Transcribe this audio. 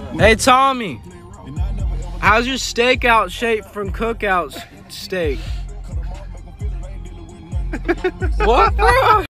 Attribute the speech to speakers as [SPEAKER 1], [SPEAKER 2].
[SPEAKER 1] Hey Tommy, how's your stakeout shaped from Cookout's steak? What, bro?